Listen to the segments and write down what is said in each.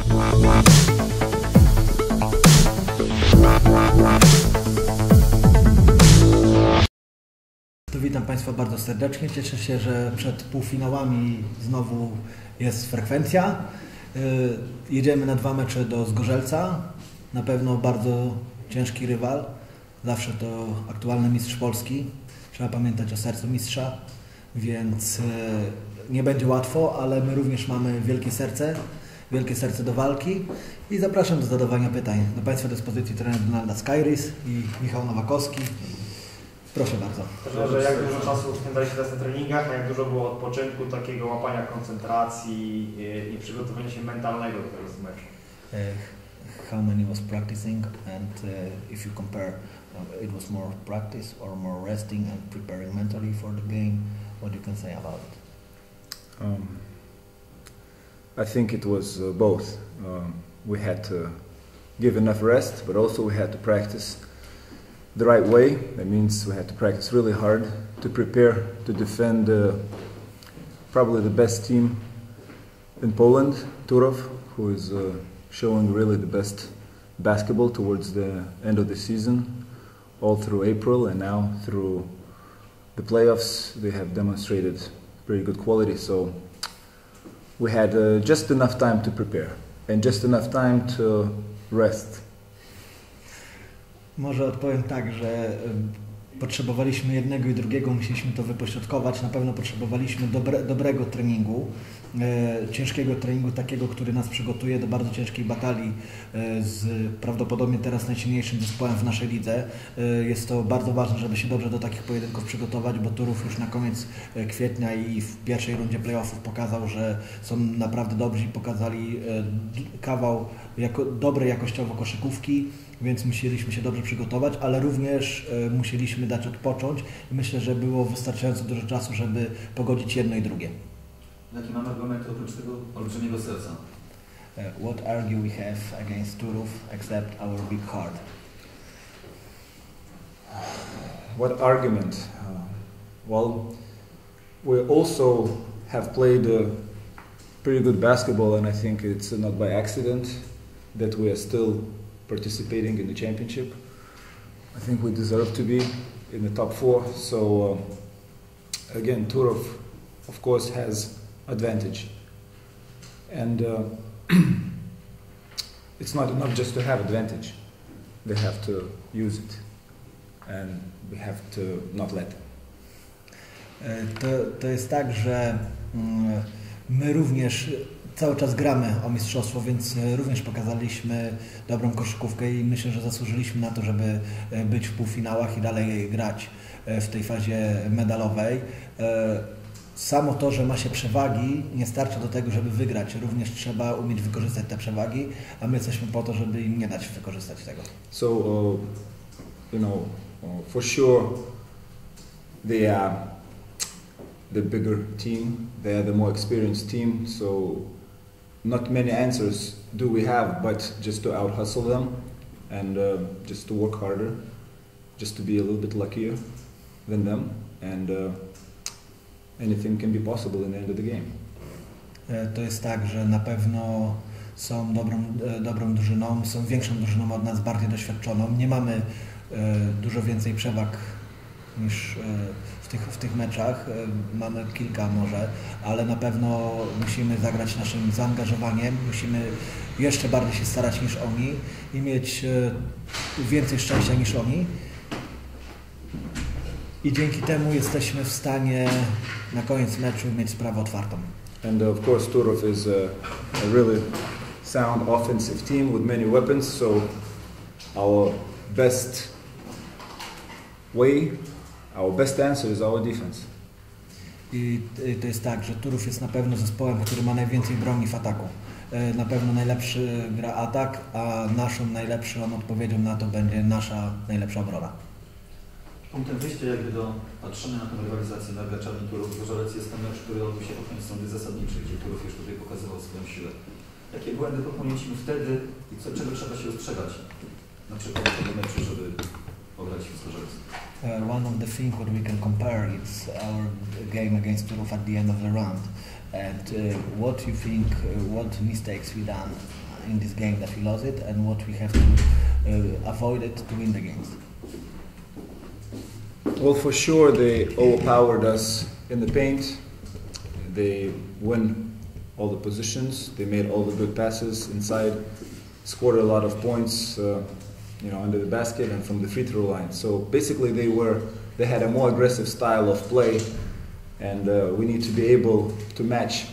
Witam Państwa bardzo serdecznie. Cieszę się, że przed półfinałami znowu jest frekwencja. Jedziemy na 2 mecze do Zgorzelca. Na pewno bardzo ciężki rywal. Zawsze to aktualny mistrz Polski. Trzeba pamiętać o sercu mistrza, więc nie będzie łatwo, ale my również mamy wielkie serce do walki i zapraszam do zadawania pytań. Do Państwa dyspozycji trener Donalda Skyrys i Michał Nowakowski. Proszę bardzo. Trenerze, jak dużo czasu spędzaliście teraz na treningach, a jak dużo było odpoczynku, takiego łapania koncentracji i przygotowania się mentalnego do tego meczu? How many was practicing, and if you compare, it was more practice or more resting and preparing mentally for the game, what you can say about it? I think it was both. We had to give enough rest, but also we had to practice the right way. That means we had to practice really hard to prepare to defend probably the best team in Poland, Turów, who is showing really the best basketball towards the end of the season, all through April and now through the playoffs. They have demonstrated pretty good quality, so we had just enough time to prepare and just enough time to rest. Może odpowiem tak, że potrzebowaliśmy jednego i drugiego, musieliśmy to wypośrodkować. Na pewno potrzebowaliśmy dobrego treningu, ciężkiego treningu, takiego, który nas przygotuje do bardzo ciężkiej batalii z prawdopodobnie teraz najsilniejszym zespołem w naszej lidze. Jest to bardzo ważne, żeby się dobrze do takich pojedynków przygotować, bo Turów już na koniec kwietnia i w pierwszej rundzie playoffów pokazał, że są naprawdę dobrzy i pokazali kawał dobrej jakościowo koszykówki, więc musieliśmy się dobrze przygotować, ale również musieliśmy dać odpocząć i myślę, że było wystarczająco dużo czasu, żeby pogodzić jedno i drugie. Jaki mamy argument oprócz tego olbrzymiego serca? What argue we have against Turów except our big heart? What argument? Well, we also have played pretty good basketball, and I think it's not by accident that we are still participating in the championship. I think we deserve to be in the top 4. So again, Turów, of course, has advantage, and it's not enough just to have advantage. They have to use it, and we have to not let them. To jest tak, że my również cały czas gramy o mistrzostwo, więc również pokazaliśmy dobrą koszykówkę i myślę, że zasłużyliśmy na to, żeby być w półfinałach i dalej grać w tej fazie medalowej. Samo to, że ma się przewagi, nie starcza do tego, żeby wygrać. Również trzeba umieć wykorzystać te przewagi, a my jesteśmy po to, żeby im nie dać wykorzystać tego. So, for sure, they are the bigger team. They are the more experienced team. So, not many answers do we have, but just to out-hustle them and just to work harder, just to be a little bit luckier than them, and anything can be possible in the end of the game. To jest tak, że na pewno są dobrą drużyną, są większą drużyną od nas, bardziej doświadczoną. Nie mamy dużo więcej przewag niż w tych meczach. Mamy kilka może, ale na pewno musimy zagrać naszym zaangażowaniem, musimy jeszcze bardziej się starać niż oni i mieć więcej szczęścia niż oni. I dzięki temu jesteśmy w stanie na koniec meczu mieć sprawę otwartą. And of course Turów is a really sound offensive team with many weapons, so our best answer is our defense. I to jest tak, że Turów jest na pewno zespołem, który ma najwięcej broni w ataku. Na pewno najlepszy gra atak, a naszą najlepszą odpowiedzią na to będzie nasza najlepsza obrona. Punktem wyjścia jakby do patrzenia na tę rywalizację na Czarni Turów Zgorzelec jest ten mecz, który odbył się pod koniec sądy zasadniczej, gdzie Turów już tutaj pokazywał swoją siłę. Jakie błędy popełniliśmy wtedy i czego trzeba się ostrzegać na przykład w tym meczu, żeby ograć w Zgorzelcu? One of the things what we can compare is our game against Turów at the end of the round. And what you think, what mistakes we done in this game that we lost it, and what we have to avoid it to win the games? Well, for sure they overpowered us in the paint. They win all the positions. They made all the good passes inside, scored a lot of points, under the basket and from the free throw line. So basically, they had a more aggressive style of play, and we need to be able to match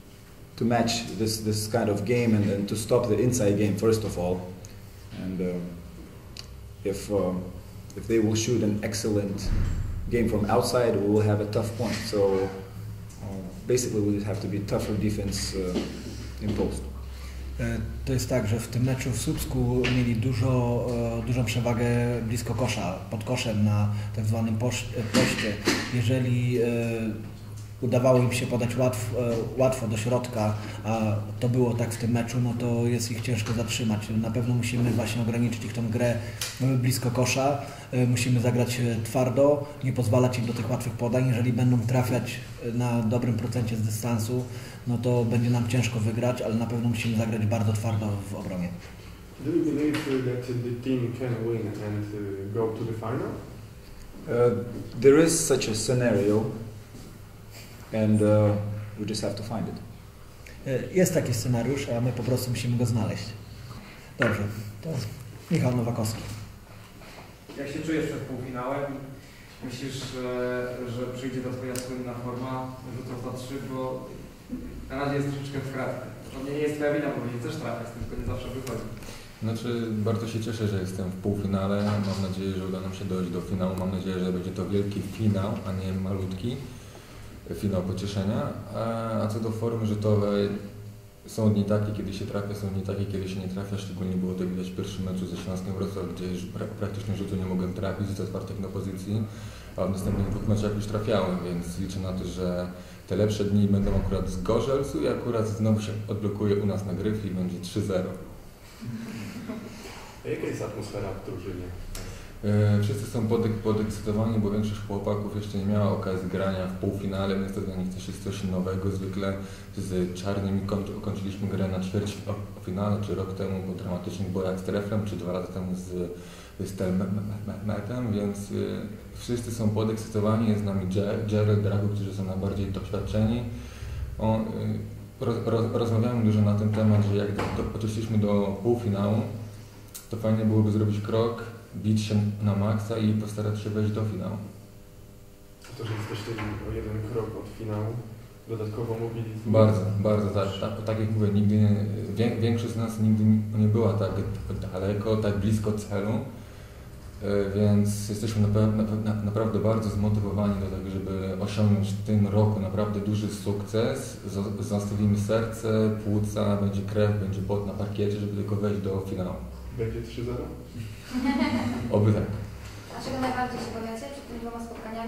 this kind of game and to stop the inside game first of all. And if they will shoot an excellent game from outside, we will have a tough point. So basically we have to be tougher defense in post. To jest tak, że w tym meczu w Słupsku mieli dużą przewagę blisko kosza, pod koszem na tak zwanym poście. Jeżeli udawało im się podać łatwo do środka, a to było tak w tym meczu, no to jest ich ciężko zatrzymać. Na pewno musimy właśnie ograniczyć ich tą grę blisko kosza, musimy zagrać twardo, nie pozwalać im do tych łatwych podań. Jeżeli będą trafiać na dobrym procencie z dystansu, no to będzie nam ciężko wygrać, ale na pewno musimy zagrać bardzo twardo w obronie. Do you believe that the team can win and go to the final? There is such a scenario, and we just have to find it. Jest taki scenariusz, a my po prostu musimy go znaleźć. Dobrze, to Michał Nowakowski. Jak się czujesz przed półfinałem? Myślisz, że przyjdzie ta twoja słynna forma rzutów za 3, bo na razie jest troszeczkę w kratkę. To nie jest twoja wina, bo nie chcesz trafiać, tylko nie zawsze wychodzi. Znaczy, bardzo się cieszę, że jestem w półfinale. Mam nadzieję, że uda nam się dojść do finału. Mam nadzieję, że będzie to wielki finał, a nie malutki finał pocieszenia. A co do formy rzutowej, są dni takie, kiedy się trafia, są dni takie, kiedy się nie trafia. Szczególnie było to widać w pierwszym meczu ze Śląskiem Wrocław, gdzie już praktycznie rzutu nie mogłem trafić z otwartych na pozycji, a w następnych dwóch meczach już trafiałem, więc liczę na to, że te lepsze dni będą akurat z Gorzelcu i akurat znowu się odblokuje u nas na Gryf i będzie 3-0. A jaka jest atmosfera w drużynie? Wszyscy są podekscytowani, bo większość chłopaków jeszcze nie miała okazji grania w półfinale, więc to dla nich też jest coś nowego. Zwykle z Czarnymi kończyliśmy grę na ćwierćfinale, czy rok temu po dramatycznych bojach z Treflem, czy 2 lata temu z Telmetem, więc wszyscy są podekscytowani. Jest z nami Jared, Drago, którzy są najbardziej doświadczeni. Rozmawiamy dużo na ten temat, że jak doszliśmy do półfinału, to fajnie byłoby zrobić krok, bić się na maksa i postarać się wejść do finału. To, że jesteście o jeden krok od finału, dodatkowo mobilizujecie? Bardzo tak jak mówię, większość z nas nigdy nie była tak daleko, tak blisko celu, więc jesteśmy naprawdę bardzo zmotywowani do tego, żeby osiągnąć w tym roku naprawdę duży sukces. Zostawimy serce, płuca, będzie krew, będzie pot na parkiecie, żeby tylko wejść do finału. Będzie 3-0? Oby tak. A czego najbardziej się boicie przed tymi 2 spotkaniami?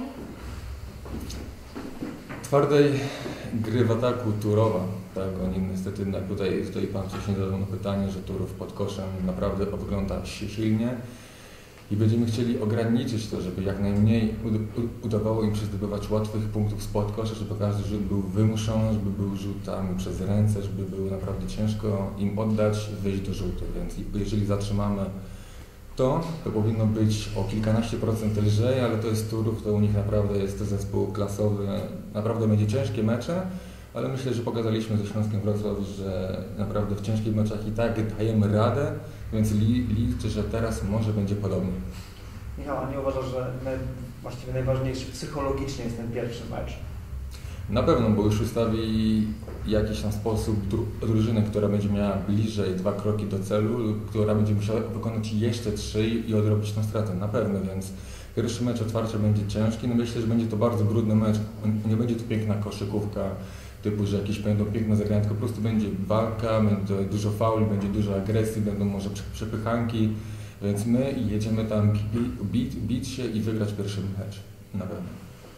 Twardej gry w ataku Turowa. Tak, oni niestety tutaj pan wcześniej zadał na pytanie, że Turów pod koszem naprawdę wygląda silnie i będziemy chcieli ograniczyć to, żeby jak najmniej udawało im się zdobywać łatwych punktów spod kosza, żeby każdy rzut był wymuszony, żeby był rzutami przez ręce, żeby było naprawdę ciężko im oddać, wyjść do rzutu. Więc jeżeli zatrzymamy to powinno być o kilkanaście procent lżej, ale to jest Turów, to u nich naprawdę jest to zespół klasowy. Naprawdę będzie ciężkie mecze, ale myślę, że pokazaliśmy ze Śląskiem Wrocław, że naprawdę w ciężkich meczach i tak dajemy radę, więc liczę, że teraz może będzie podobnie. Michał, a nie uważasz, że właściwie najważniejszy psychologicznie jest ten pierwszy mecz? Na pewno, bo już ustawi jakiś tam sposób drużynę, która będzie miała bliżej 2 kroki do celu, która będzie musiała wykonać jeszcze 3 i odrobić tą stratę. Na pewno, więc pierwszy mecz otwarcia będzie ciężki. No myślę, że będzie to bardzo brudny mecz. Nie będzie to piękna koszykówka, typu, że jakieś będą piękne zagrania, tylko po prostu będzie walka, będzie dużo fauli, będzie dużo agresji, będą może przepychanki, więc my jedziemy tam bić się i wygrać pierwszy mecz. Na pewno.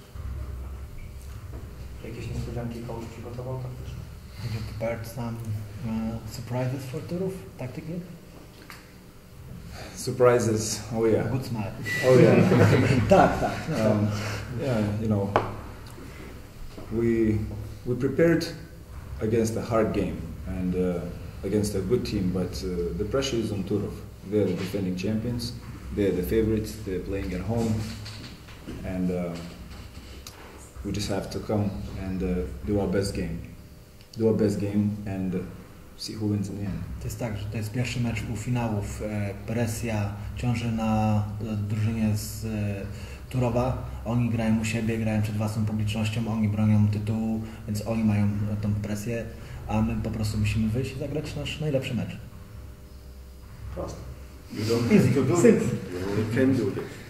Jakieś niespodzianki komuś przygotował taktycznie? Did you prepare some surprises for Turów tactically? Surprises, oh yeah. Good smile. Oh yeah. Tak. Yeah, we prepared against a hard game, and against a good team, but the pressure is on Turov. They're the defending champions, they're the favorites, they're playing at home, and we just have to come and do our best game and see who wins in the end. To jest tak, że to jest pierwszy mecz półfinałów. Presja ciąży na drużynie z Turowa. Oni grają u siebie, grają przed własną publicznością, oni bronią tytułu, więc oni mają tą presję, a my po prostu musimy wyjść i zagrać nasz najlepszy mecz. You don't have to do it. You can do it.